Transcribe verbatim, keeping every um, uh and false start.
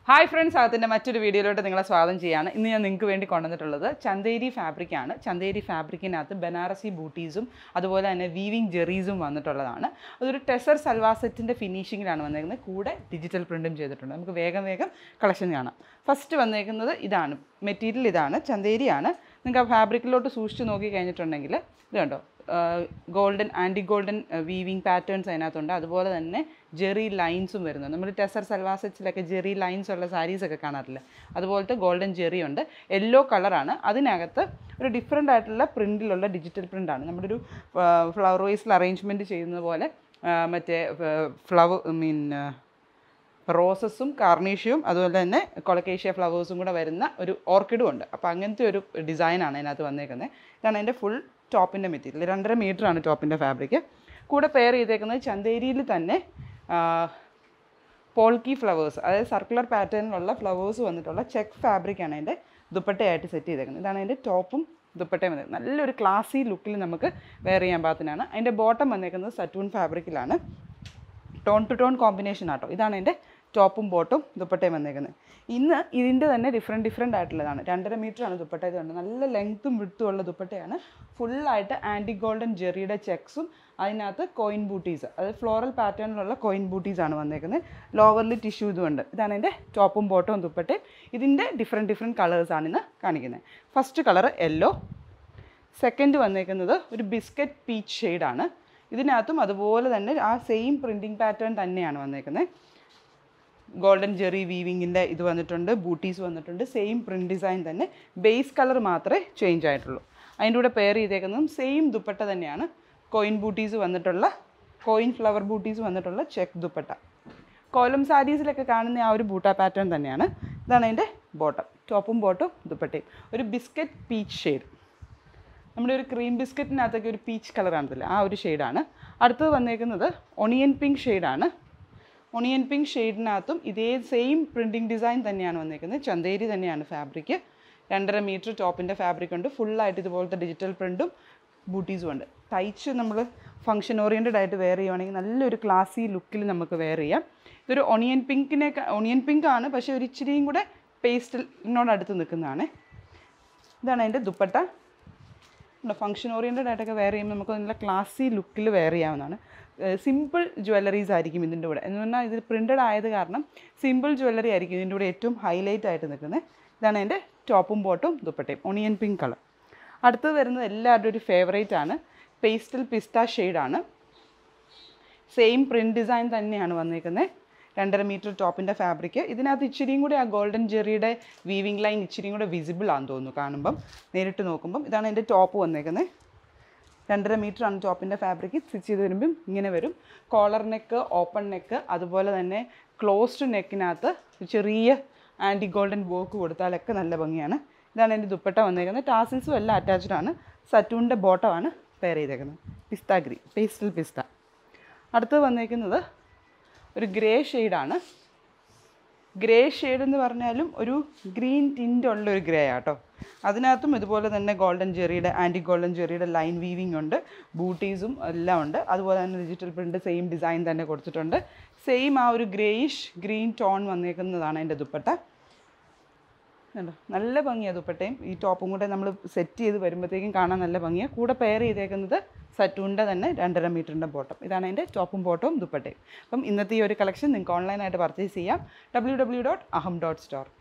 Hi friends, അകത്തിൻ്റെ മറ്റൊരു വീഡിയോയിലോട്ട് നിങ്ങളെ സ്വാഗതം ചെയ്യാണ്. ഇന്ന് ഞാൻ നിങ്ങൾക്ക് വേണ്ടി കൊണ്ടുവന്നിട്ടുള്ളത് ചന്തേരി ഫാബ്രിക്കാണ്. ചന്തേരി ഫാബ്രിക്കിനകത്ത് ബനാറസി ബൂട്ടീസും അതുപോലെ തന്നെ വീവിങ് ജെറീസും വന്നിട്ടുള്ളതാണ്. അതൊരു ടെസർ സൽവാർ സെറ്റിൻ്റെ ഫിനിഷിങ്ങിലാണ് വന്നേക്കുന്നത്. കൂടെ ഡിജിറ്റൽ പ്രിൻറ്റും ചെയ്തിട്ടുണ്ട്. നമുക്ക് വേഗം വേഗം കളക്ഷൻ കാണാം. ഫസ്റ്റ് വന്നേക്കുന്നത് ഇതാണ്, മെറ്റീരിയൽ ഇതാണ്, ചന്തേരിയാണ്. നിങ്ങൾക്ക് ആ ഫാബ്രിക്കിലോട്ട് സൂക്ഷിച്ച് നോക്കി കഴിഞ്ഞിട്ടുണ്ടെങ്കിൽ ഇത് കണ്ടോ, golden anti golden weaving patterns അതിനകത്തുണ്ട്. അതുപോലെ തന്നെ ജെറി ലൈൻസും വരുന്നത്. നമ്മൾ ടെസർ സൽവാർ സെറ്റ്സിലൊക്കെ ജെറി ലൈൻസ് ഉള്ള സാരീസൊക്കെ കാണാറില്ല, അതുപോലത്തെ ഗോൾഡൻ ജെറി ഉണ്ട്. യെല്ലോ കളറാണ്. അതിനകത്ത് ഒരു ഡിഫറെൻ്റ് ആയിട്ടുള്ള പ്രിൻറ്റിലുള്ള ഡിജിറ്റൽ പ്രിൻ്റാണ്. നമ്മുടെ ഒരു ഫ്ലവർ വൈസിൽ അറേഞ്ച്മെൻറ്റ് ചെയ്യുന്നത് പോലെ മറ്റേ ഫ്ലവർ മീൻ റോസസും കാർണീഷ്യയും അതുപോലെ തന്നെ കൊളക്കേഷ്യ ഫ്ലവേഴ്സും കൂടെ വരുന്ന ഒരു ഓർക്കിഡും ഉണ്ട്. അപ്പോൾ അങ്ങനത്തെ ഒരു ഡിസൈനാണ് അതിനകത്ത് വന്നേക്കുന്നത്. ഇതാണ് അതിൻ്റെ ഫുൾ ടോപ്പിൻ്റെ മെറ്റീരിയൽ. രണ്ടര മീറ്ററാണ് ടോപ്പിൻ്റെ ഫാബ്രിക്ക്. കൂടെ പെയർ ചെയ്തേക്കുന്നത് ചന്തേരിയിൽ തന്നെ പോൾക്കി ഫ്ലവേഴ്സ്, അതായത് സർക്കുലർ പാറ്റേണിലുള്ള ഫ്ലവേഴ്സ് വന്നിട്ടുള്ള ചെക്ക് ഫാബ്രിക്കാണ് അതിൻ്റെ ദുപ്പട്ടയായിട്ട് സെറ്റ് ചെയ്തേക്കുന്നത്. ഇതാണ് അതിൻ്റെ ടോപ്പും ദുപ്പട്ടയും വന്നത്. നല്ലൊരു ക്ലാസി ലുക്കിൽ നമുക്ക് വെയർ ചെയ്യാൻ പാകത്തിനാണ്. അതിൻ്റെ ബോട്ടം വന്നേക്കുന്നത് സറ്റൂൺ ഫാബ്രിക്കിലാണ്. ടോൺ ടു ടോൺ കോമ്പിനേഷൻ ആട്ടോ. ഇതാണ് എൻ്റെ ടോപ്പും ബോട്ടും ദുപ്പട്ടയും വന്നേക്കുന്നത്. ഇന്ന് ഇതിൻ്റെ തന്നെ ഡിഫറെൻറ്റ് ഡിഫറെൻ്റ് ആയിട്ടുള്ളതാണ്. രണ്ടര മീറ്ററാണ് ദുപ്പട്ട. ഇതുണ്ട്, നല്ല ലെങ്ത്തും വിഡ്ത്തും ഉള്ള ദുപ്പട്ടയാണ്. ഫുള്ളായിട്ട് ആൻറ്റി ഗോൾഡൻ ജെറിയുടെ ചെക്സും അതിനകത്ത് കോയിൻ ബൂട്ടീസ്, അതായത് ഫ്ലോറൽ പാറ്റേണിലുള്ള കോയിൻ ബൂട്ടീസാണ് വന്നേക്കുന്നത്. ലോവറിൽ ടിഷ്യൂ ഇതുമുണ്ട്. ഇതാണ് എൻ്റെ ടോപ്പും ബോട്ടവും ദുപ്പട്ടയും. ഇതിൻ്റെ ഡിഫറെൻറ്റ് ഡിഫറെൻറ്റ് കളേഴ്സാണ് ഇന്ന് കാണിക്കുന്നത്. ഫസ്റ്റ് കളറ് യെല്ലോ, സെക്കൻഡ് വന്നേക്കുന്നത് ഒരു ബിസ്ക്കറ്റ് പീച്ച് ഷെയ്ഡാണ്. ഇതിനകത്തും അതുപോലെ തന്നെ ആ സെയിം പ്രിൻറ്റിങ് പാറ്റേൺ തന്നെയാണ് വന്നേക്കുന്നത്. ഗോൾഡൻ ജെറി വീവിങ്ങിൻ്റെ ഇത് വന്നിട്ടുണ്ട്, ബൂട്ടീസ് വന്നിട്ടുണ്ട്. സെയിം പ്രിൻറ്റ് ഡിസൈൻ തന്നെ, ബേസ് കളർ മാത്രമേ ചേഞ്ച് ആയിട്ടുള്ളൂ. അതിൻ്റെ കൂടെ പെയർ ചെയ്തേക്കുന്നതും സെയിം ദുപ്പട്ട തന്നെയാണ്. കോയിൻ ബൂട്ടീസ് വന്നിട്ടുള്ള, കോയിൻ ഫ്ലവർ ബൂട്ടീസ് വന്നിട്ടുള്ള ചെക്ക് ദുപ്പട്ട. കോലം സാരീസിലൊക്കെ കാണുന്ന ആ ഒരു ബൂട്ട പാറ്റേൺ തന്നെയാണ്. ഇതാണ് അതിൻ്റെ ബോട്ടം, ടോപ്പും ബോട്ടും ദുപ്പട്ടയും. ഒരു ബിസ്ക്കറ്റ് പീച്ച് ഷെയ്ഡ്, നമ്മുടെ ഒരു ക്രീം ബിസ്ക്കറ്റിനകത്തൊക്കെ ഒരു പീച്ച് കളർ കാണത്തില്ല, ആ ഒരു ഷെയ്ഡാണ്. അടുത്തത് വന്നേക്കുന്നത് ഒണിയൻ പിങ്ക് ഷെയ്ഡാണ്. ഒണിയൻ പിങ്ക് ഷെയ്ഡിനകത്തും ഇതേ സെയിം പ്രിൻറ്റിങ് ഡിസൈൻ തന്നെയാണ് വന്നേക്കുന്നത്. ചന്തേരി തന്നെയാണ് ഫാബ്രിക്ക്. രണ്ടര മീറ്റർ ടോപ്പിൻ്റെ ഫാബ്രിക് ഉണ്ട്. ഫുള്ളായിട്ട് ഇതുപോലത്തെ ഡിജിറ്റൽ പ്രിൻറ്റും ബൂട്ടീസും ഉണ്ട്. തയ്ച്ച് നമ്മൾ ഫംഗ്ഷൻ ഓറിയൻറ്റഡ് ആയിട്ട് വെയർ ചെയ്യുവാണെങ്കിൽ നല്ലൊരു ക്ലാസി ലുക്കിൽ നമുക്ക് വെയർ ചെയ്യാം. ഇതൊരു ഒണിയൻ പിങ്കിനെ ഒണിയൻ പിങ്ക് ആണ്, പക്ഷേ ഒരു ഇച്ചിരിയും കൂടെ പേസ്റ്റലിനോടടുത്ത് നിൽക്കുന്നതാണ്. ഇതാണ് അതിൻ്റെ ദുപ്പട്ട. ഫംഗ്ഷൻ ഓറിയൻറ്റഡ് ആയിട്ടൊക്കെ വെയർ ചെയ്യുമ്പോൾ നമുക്ക് നല്ല ക്ലാസി ലുക്കിൽ വെയർ ചെയ്യാവുന്നതാണ്. സിമ്പിൾ ജ്വല്ലറീസ് ആയിരിക്കും ഇതിൻ്റെ കൂടെ. എന്ന് പറഞ്ഞാൽ ഇത് പ്രിൻറ്റഡ് ആയത് കാരണം സിമ്പിൾ ജ്വല്ലറി ആയിരിക്കും ഇതിൻ്റെ കൂടെ ഏറ്റവും ഹൈലൈറ്റ് ആയിട്ട് നിൽക്കുന്നത്. ഇതാണ് എൻ്റെ ടോപ്പും ബോട്ടും ദുപ്പട്ടയും, ഒണിയൻ പിങ്ക് കളർ. അടുത്തത് വരുന്നത് എല്ലാവരുടെയും ഒരു ഫേവറേറ്റ് ആണ്, പേസ്റ്റൽ പിസ്ത ഷെയ്ഡാണ്. സെയിം പ്രിൻറ്റ് ഡിസൈൻ തന്നെയാണ് വന്നേക്കുന്നത്. രണ്ടര മീറ്റർ ടോപ്പിൻ്റെ ഫാബ്രിക്ക്. ഇതിനകത്ത് ഇച്ചിരിയും കൂടി ആ ഗോൾഡൻ ജെറിയുടെ വീവിങ് ലൈൻ ഇച്ചിരിയും കൂടെ വിസിബിൾ ആണെന്ന് തോന്നുന്നു കാണുമ്പം, നേരിട്ട് നോക്കുമ്പം. ഇതാണ് എൻ്റെ ടോപ്പ് വന്നേക്കുന്നത്. രണ്ടര മീറ്റർ ആണ് ടോപ്പിൻ്റെ ഫാബ്രിക്ക്. സ്റ്റിച്ച് ചെയ്ത് വരുമ്പം ഇങ്ങനെ വരും. കോളർ നെക്ക്, ഓപ്പൺ നെക്ക്, അതുപോലെ തന്നെ ക്ലോസ്ഡ് നെക്കിനകത്ത് ചെറിയ ആൻറ്റി ഗോൾഡൻ വർക്ക് കൊടുത്താലൊക്കെ നല്ല ഭംഗിയാണ്. ഇതാണ് എൻ്റെ ദുപ്പട്ട വന്നേക്കുന്നത്. ടാസിൽസും എല്ലാം അറ്റാച്ച്ഡ് ആണ്. സറ്റൂണിൻ്റെ ബോട്ടമാണ് പെയർ ചെയ്തേക്കുന്നത്, പിസ്ത ഗ്രീൻ, പേസ്റ്റൽ പിസ്ത. അടുത്തത് വന്നേക്കുന്നത് ഒരു ഗ്രേ ഷെയ്ഡാണ്. ഗ്രേ ഷെയ്ഡ് എന്ന് പറഞ്ഞാലും ഒരു ഗ്രീൻ ടിൻ്റ് ഉള്ളൊരു ഗ്രേ ആട്ടോ. അതിനകത്തും ഇതുപോലെ തന്നെ ഗോൾഡൻ ജെറിയുടെ ആൻറ്റി ഗോൾഡൻ ജെറിയുടെ ലൈൻ വീവിങ് ഉണ്ട്, ബൂട്ടീസും എല്ലാം ഉണ്ട്. അതുപോലെ തന്നെ ഡിജിറ്റൽ പ്രിൻ്റ് സെയിം ഡിസൈൻ തന്നെ കൊടുത്തിട്ടുണ്ട്. സെയിം ആ ഒരു ഗ്രേയിഷ് ഗ്രീൻ ടോൺ വന്നേക്കുന്നതാണ് എൻ്റെ ദുപ്പട്ട. കണ്ടോ, നല്ല ഭംഗിയാണ് ദുപ്പട്ടയും. ഈ ടോപ്പും കൂടെ നമ്മൾ സെറ്റ് ചെയ്ത് വരുമ്പോഴത്തേക്കും കാണാൻ നല്ല ഭംഗിയാണ്. കൂടെ പെയർ ചെയ്തേക്കുന്നത് സറ്റൂണിൻ്റെ തന്നെ രണ്ടര മീറ്ററിൻ്റെ ബോട്ടം. ഇതാണ് എൻ്റെ ടോപ്പും ബോട്ടവും ദുപ്പട്ടയും. അപ്പം ഇന്നത്തെ ഈ ഒരു കളക്ഷൻ നിങ്ങൾക്ക് ഓൺലൈനായിട്ട് പർച്ചേസ് ചെയ്യാം. W W dot Aham dot store.